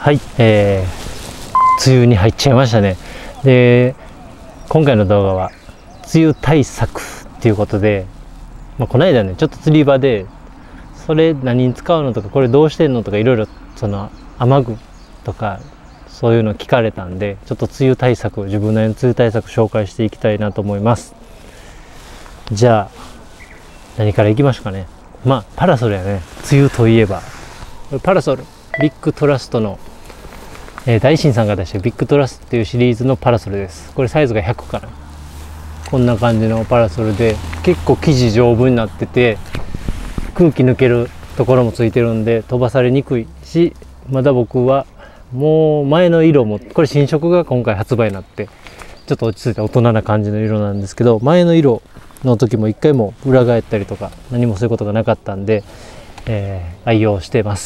はい、梅雨に入っちゃいましたね。で、今回の動画は梅雨対策っていうことで、この間ね、ちょっと釣り場でそれ何に使うのとか、これどうしてんのとか、いろいろその雨具とかそういうの聞かれたんで、ちょっと梅雨対策、自分なりの梅雨対策紹介していきたいなと思います。じゃあ何からいきましょうかね。パラソルやね。梅雨といえばパラソル、ビッグトラストの大新さんが出してるビッグトラストっていうシリーズのパラソルです。これサイズが100かな。こんな感じのパラソルで、結構生地丈夫になってて、空気抜けるところもついてるんで飛ばされにくいし、まだ僕はもう前の色も、これ新色が今回発売になってちょっと落ち着いた大人な感じの色なんですけど、前の色の時も一回も裏返ったりとか何もそういうことがなかったんで、愛用してます。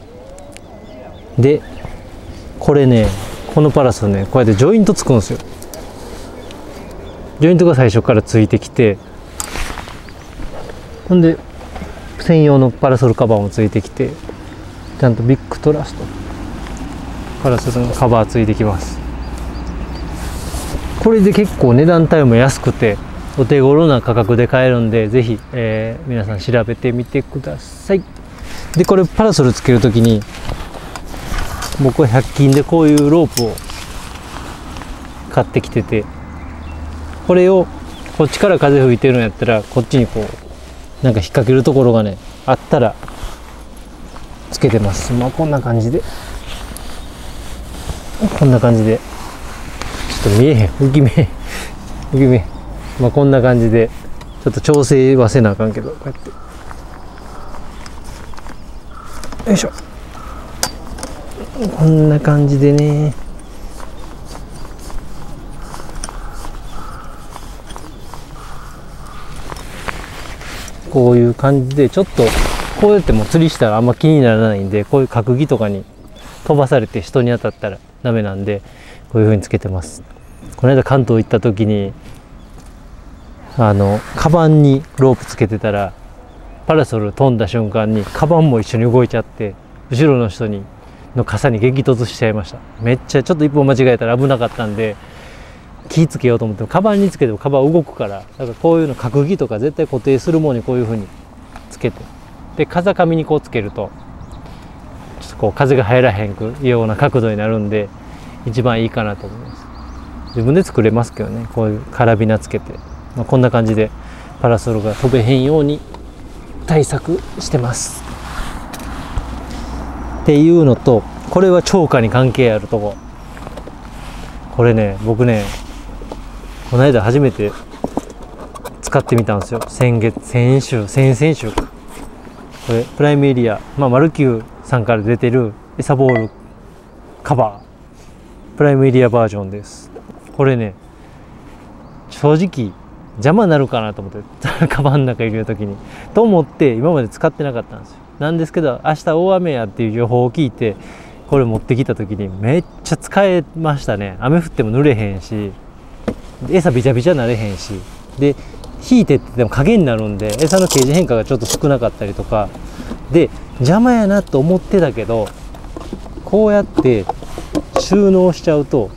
でこれね、このパラソルね、こうやってジョイントつくんですよ。ジョイントが最初からついてきて、ほんで専用のパラソルカバーもついてきて、ちゃんとビッグトラストパラソルのカバーついてきます。これで結構値段帯も安くてお手頃な価格で買えるんで、ぜひ、皆さん調べてみてください。でこれパラソルつけるときに、僕は100均でこういうロープを買ってきてて、これをこっちから風吹いてるんやったら、こっちにこうなんか引っ掛けるところがねあったらつけてます。こんな感じで、こんな感じで、ちょっと見えへん、浮き目こんな感じでちょっと調整はせなあかんけど、こうやってよいしょ、こんな感じでね、こういう感じで、ちょっとこうやっても釣りしたらあんま気にならないんで、こういう角木とかに飛ばされて人に当たったらダメなんで、こういう風につけてます。この間関東行った時にカバンにロープつけてたら、パラソル飛んだ瞬間にカバンも一緒に動いちゃって、後ろの人の傘に激突しちゃいました。めっちゃちょっと一歩間違えたら危なかったんで、気つけようと思ってもカバンにつけてもカバン動くから、だからこういうの角木とか絶対固定するものにこういう風につけて、で風上にこうつけるとちょっとこう風が入らへんくような角度になるんで、一番いいかなと思います。自分で作れますけどね、こういうカラビナつけて、こんな感じでパラソルが飛べへんように対策してますっていうのと、これは超過に関係あるとこ。これね、僕ねこの間初めて使ってみたんですよ。先々週か。これプライムエリア、マルキューさんから出てるエサボールカバー、プライムエリアバージョンです。これね、正直邪魔になるかなと思ってカバンの中入れる時にと思って今まで使ってなかったんですよ。なんですけど、明日大雨やっていう情報を聞いてこれ持ってきた時にめっちゃ使えましたね。雨降っても濡れへんし、餌びちゃびちゃなれへんし、で引いてって言っても影になるんで、餌のケージ変化がちょっと少なかったりとかで邪魔やなと思ってたけど、こうやって収納しちゃうと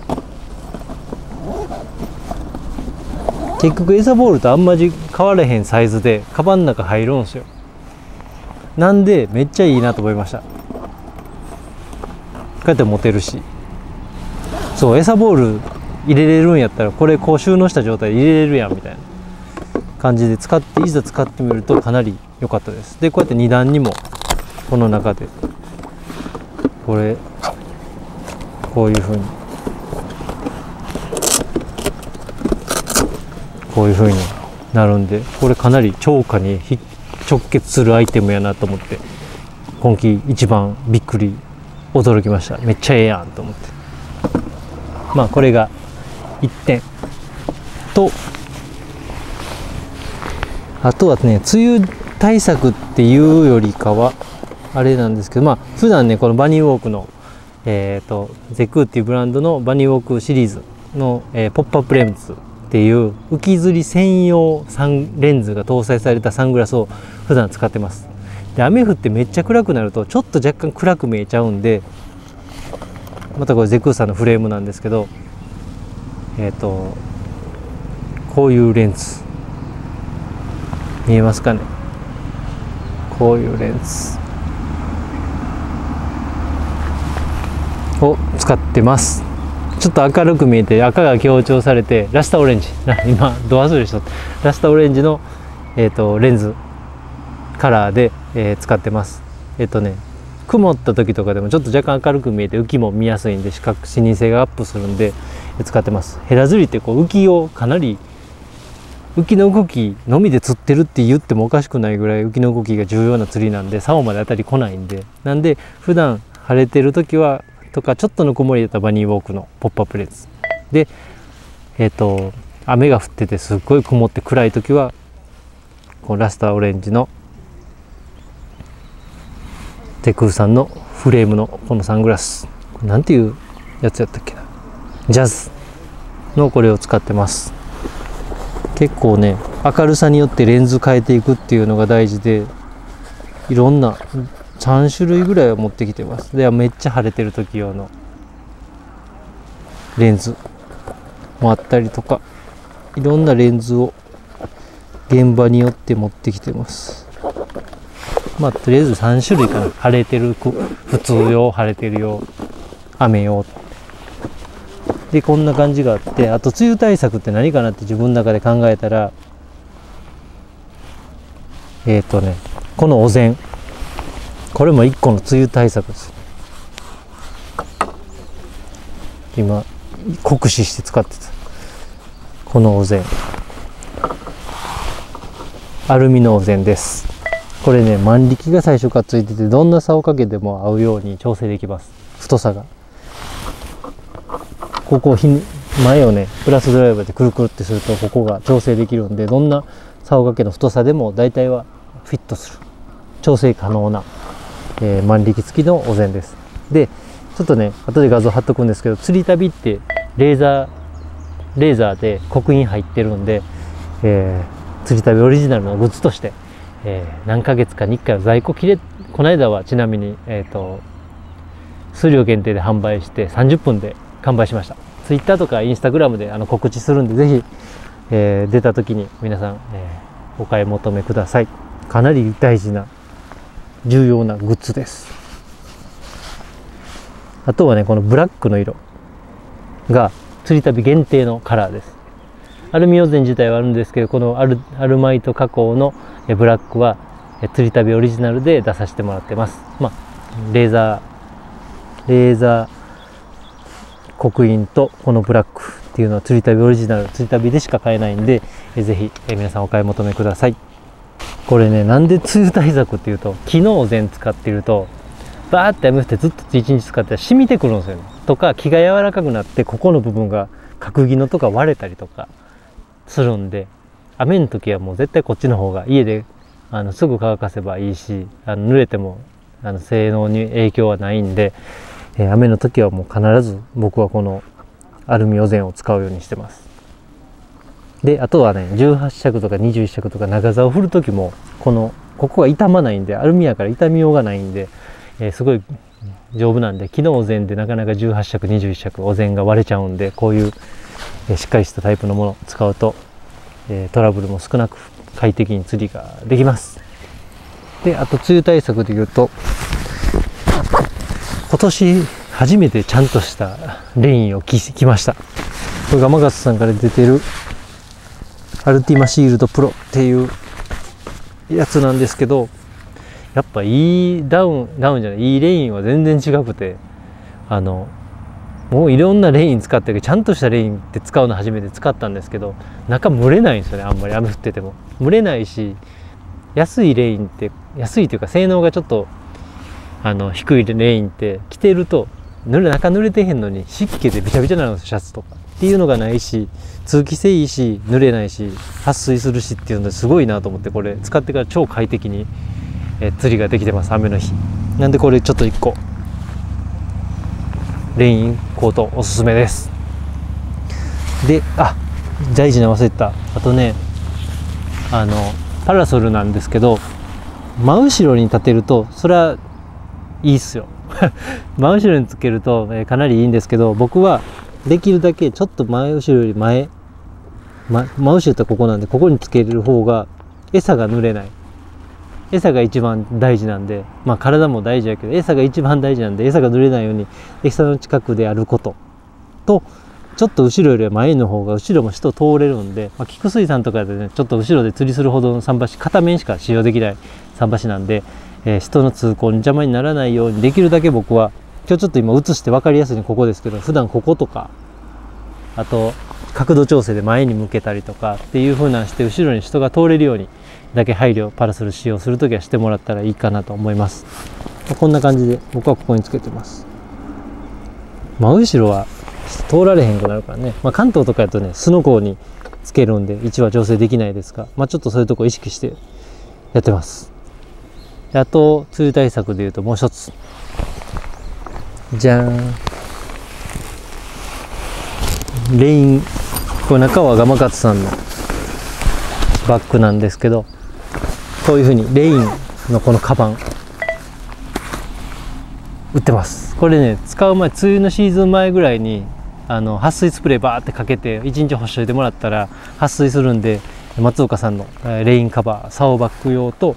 結局餌ボールとあんまり変わらへんサイズでカバンの中入るんですよ。なんでめっちゃいいなと思いました。こうやって持てるし、そう、餌ボール入れれるんやったらこれこう収納した状態で入れれるやんみたいな感じでいざ使ってみるとかなり良かったです。でこうやって2段にもこの中でこういう風になるんで、これかなり超過に直結するアイテムやなと思って、今季一番びっくり驚きました。めっちゃええやんと思って、これが1点と、あとはね、梅雨対策っていうよりかはあれなんですけど、普段ねこのバニーウォークのゼクーっていうブランドのバニーウォークシリーズの、ポップアップレンズっていう浮き釣り専用レンズが搭載されたサングラスを普段使ってます。で雨降ってめっちゃ暗くなるとちょっと若干暗く見えちゃうんで、 またこれゼクーさんのフレームなんですけど、こういうレンズ見えますかね。こういうレンズを使ってます。ちょっと明るく見えて赤が強調されて、ラスタオレンジ今ド忘れしとった、ラスタオレンジの、レンズカラーで、使ってます。曇った時とかでもちょっと若干明るく見えて浮きも見やすいんで、視認性がアップするんで使ってます。ヘラ釣りってこう浮きをかなり、浮きの動きのみで釣ってるって言ってもおかしくないぐらい浮きの動きが重要な釣りなんで、竿まで当たり来ないんで、なんで普段晴れてる時はとかちょっとの曇りだったバニーウォークのポップアップレンズで、雨が降っててすっごい曇って暗い時はこうラスターオレンジのゼクーさんのフレームのこのサングラス、なんていうやつやったっけな、ジャズのこれを使ってます。結構ね、明るさによってレンズ変えていくっていうのが大事で、いろんな3種類ぐらいは持ってきてます。で、めっちゃ晴れてる時用のレンズもあったりとか、いろんなレンズを現場によって持ってきてます。まあとりあえず3種類かな。晴れてる普通用、晴れてる用、雨用で、こんな感じがあって、あと梅雨対策って何かなって自分の中で考えたら、このお膳、これも1個の梅雨対策です。今酷使して使ってたこのお膳、アルミのお膳です。これね、万力が最初からついてて、どんな竿をかけても合うように調整できます。太さがここ前をねプラスドライバーでくるくるってするとここが調整できるんで、どんな竿掛けの太さでも大体はフィットする、調整可能な、万力付きのお膳です。でちょっとね後で画像貼っとくんですけど、釣り旅ってレーザーで刻印入ってるんで、釣り旅オリジナルのグッズとして、何ヶ月かに1回は在庫切れ、この間はちなみに、数量限定で販売して30分で完売しました。ツイッターとかインスタグラムで告知するんで、ぜひ、出た時に皆さん、お買い求めください。かなり大事な重要なグッズです。あとはね、このブラックの色が釣り旅限定のカラーです。アルミオゼン自体はあるんですけど、このアルマイト加工のブラックは釣り旅オリジナルで出させてもらってます。まあレーザー刻印とこのブラックっていうのは釣り旅オリジナル、釣り旅でしか買えないんで、ぜひ皆さんお買い求めください。これね、なんで梅雨対策っていうと、昨日お膳使ってるとバーって雨降ってずっと一日使って染みてくるんですよね。とか気が柔らかくなって、ここの部分が角木のとか割れたりとかするんで、雨の時はもう絶対こっちの方が家ですぐ乾かせばいいし、濡れても性能に影響はないんで、雨の時はもう必ず僕はこのアルミお膳を使うようにしてます。であとはね、18尺とか21尺とか長竿を振る時もここが傷まないんで、アルミやから傷みようがないんで、すごい丈夫なんで、昨日お膳でなかなか18尺21尺お膳が割れちゃうんで、こういうしっかりしたタイプのものを使うとトラブルも少なく快適に釣りができます。であと梅雨対策でいうと、今年初めてちゃんとしたレインを着ました。これがマガスさんから出てるアルティマシールドプロっていうやつなんですけど、やっぱいいダウンじゃない、いいレインは全然違くて、もういろんなレイン使ってるけど、ちゃんとしたレインって使うの初めて使ったんですけど、中蒸れないんですよね。あんまり雨降ってても蒸れないし、安いレインって、安いというか性能がちょっと低いレインって着てると中濡れてへんのに湿気でびちゃびちゃになるんですよ、シャツとかっていうのがないし、通気性いいし濡れないし撥水するしっていうのですごいなと思って、これ使ってから超快適に釣りができてます、雨の日なんで。これちょっと1個レインコートおすすめです。で大事な忘れてた、あとねパラソルなんですけど、真後ろに立てるとそれはいいっすよ真後ろにつけると、かなりいいんですけど、僕はできるだけちょっと前後ろより前、真後ろってここなんで、ここにつける方が餌が濡れない。餌が一番大事なんで、まあ体も大事やけど、餌が一番大事なんで、餌が濡れないように餌の近くであることと、ちょっと後ろよりは前の方が後ろも人通れるんで、まあ、菊水産とかでね、ちょっと後ろで釣りするほどの桟橋、片面しか使用できない桟橋なんで、人の通行に邪魔にならないようにできるだけ僕は、今日ちょっと今映して分かりやすいにここですけど、普段こことか、あと角度調整で前に向けたりとかっていう風なして後ろに人が通れるようにだけ配慮、パラソル使用するときはしてもらったらいいかなと思います。こんな感じで僕はここにつけてます。真後ろは通られへんくなるからね、まあ、関東とかだとねすのこにつけるんで位置は調整できないですが、まあ、ちょっとそういうとこ意識してやってます。であと梅雨対策でいうともう一つ、じゃーん、レイン、これ中はガマカツさんのバッグなんですけど、こういう風にレインのこのカバン売ってます。これね使う前、梅雨のシーズン前ぐらいに撥水スプレーバーってかけて1日干しといてもらったら撥水するんで、松岡さんのレインカバー、竿バッグ用と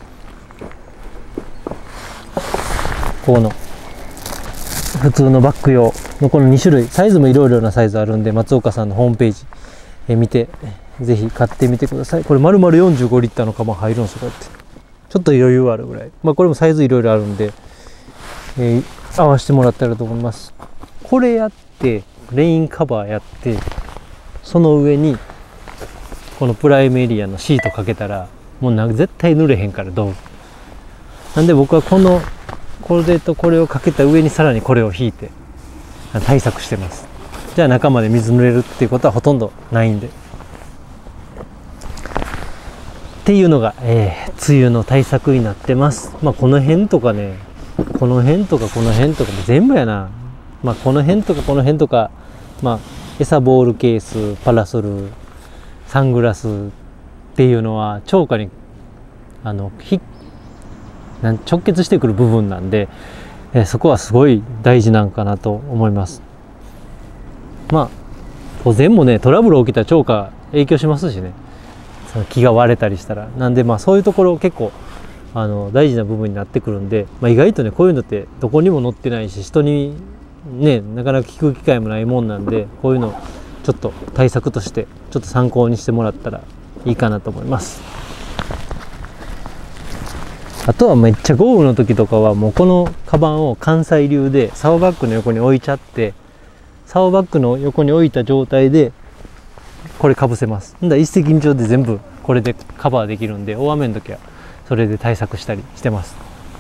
この普通のバッグ用のこの2種類、サイズもいろいろなサイズあるんで、松岡さんのホームページ見てぜひ買ってみてください。これ丸々45リッターのカバン入るんですよ。こうやってちょっと余裕あるぐらい、まあ、これもサイズいろいろあるんで、合わせてもらったらと思います。これやってレインカバーやって、その上にこのプライムエリアのシートかけたらもう絶対濡れへんから道具なんで、僕はこれとこれをかけた上にさらにこれを引いて対策してます。じゃあ中まで水濡れるっていうことはほとんどないんでっていうのが、梅雨の対策になってます。まあこの辺とかね、この辺とかこの辺とかも全部やな。まあこの辺とかこの辺とか、まあ餌ボールケース、パラソル、サングラスっていうのは超過に直結してくる部分なんで、そこはすごい大事なんかなと思います。まあ保全もね、トラブル起きたら超過影響しますしね、その木が割れたりしたら。なんでまあそういうところ結構大事な部分になってくるんで、まあ、意外とねこういうのってどこにも載ってないし、人にねなかなか聞く機会もないもんなんで、こういうのちょっと対策としてちょっと参考にしてもらったらいいかなと思います。あとはめっちゃ豪雨の時とかはもうこのカバンを関西流で竿バッグの横に置いちゃって、竿バッグの横に置いた状態でこれかぶせます。一石二鳥で全部これでカバーできるんで、大雨の時はそれで対策したりしてます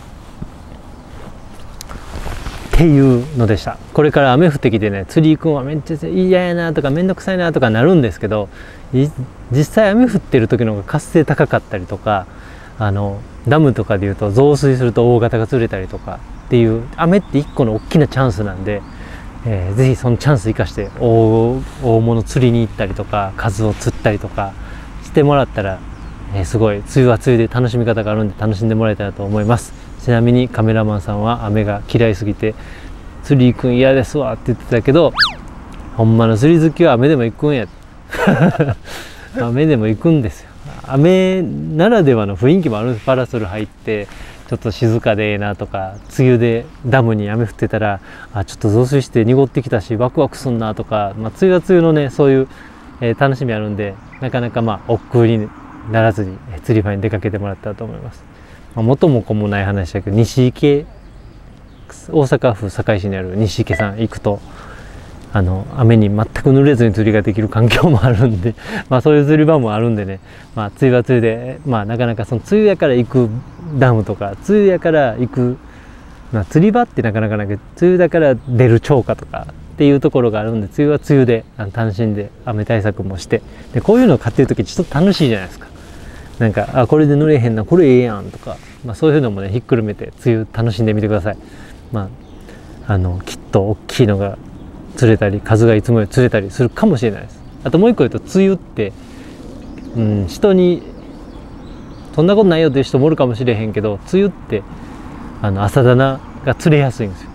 っていうのでした。これから雨降ってきてね、釣り行くんはめっちゃ嫌やなとかめんどくさいなとかなるんですけど、実際雨降ってる時の方が活性高かったりとか、ダムとかでいうと増水すると大型が釣れたりとかっていう、雨って一個の大きなチャンスなんで、ぜひそのチャンス生かして大物釣りに行ったりとか数を釣ったりとかしてもらったら、すごい梅雨は梅雨で楽しみ方があるんで楽しんでもらえたらと思います。ちなみにカメラマンさんは雨が嫌いすぎて釣り行くん嫌ですわって言ってたけど、ほんまの釣り好きは雨でも行くんや雨でも行くんですよ。雨ならではの雰囲気もあるんです。パラソル入ってちょっと静かでええなとか、梅雨でダムに雨降ってたらちょっと増水して濁ってきたしワクワクすんなとか、まあ、梅雨は梅雨のねそういう、楽しみあるんで、なかなかまあ億劫にならずに釣り場に出かけてもらったらと思います。まあ、元も子もない話だけど、西池、大阪府堺市にある西池さん行くと雨に全く濡れずに釣りができる環境もあるんでまあそういう釣り場もあるんでね、まあ梅雨は梅雨で、まあなかなかその梅雨やから行くダムとか、梅雨やから行く、まあ、釣り場ってなかなかなく、梅雨だから出る釣果とかっていうところがあるんで、梅雨は梅雨で楽しんで雨対策もして、でこういうのを買ってる時ちょっと楽しいじゃないですか。なんかこれで濡れへんな、これええやんとか、まあ、そういうのもねひっくるめて梅雨楽しんでみてください。まあきっと大きいのが釣れたり、数がいつもより釣れたりするかもしれないです。あともう一個言うと、梅雨って、人にそんなことないよっていう人もおるかもしれへんけど、梅雨って朝棚が釣れやすいんですよ。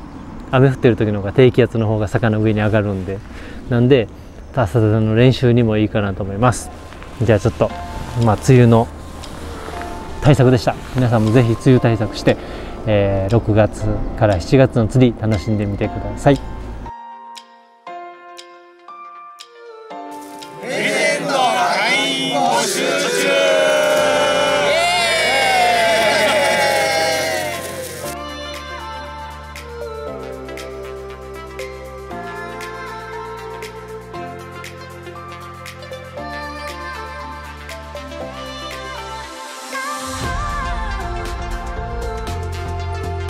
雨降ってる時の方が低気圧の方が坂の上に上がるんで、なんで朝の練習にもいいかなと思います。じゃあちょっと梅雨の対策でした。皆さんもぜひ梅雨対策して、6月から7月の釣り楽しんでみてください。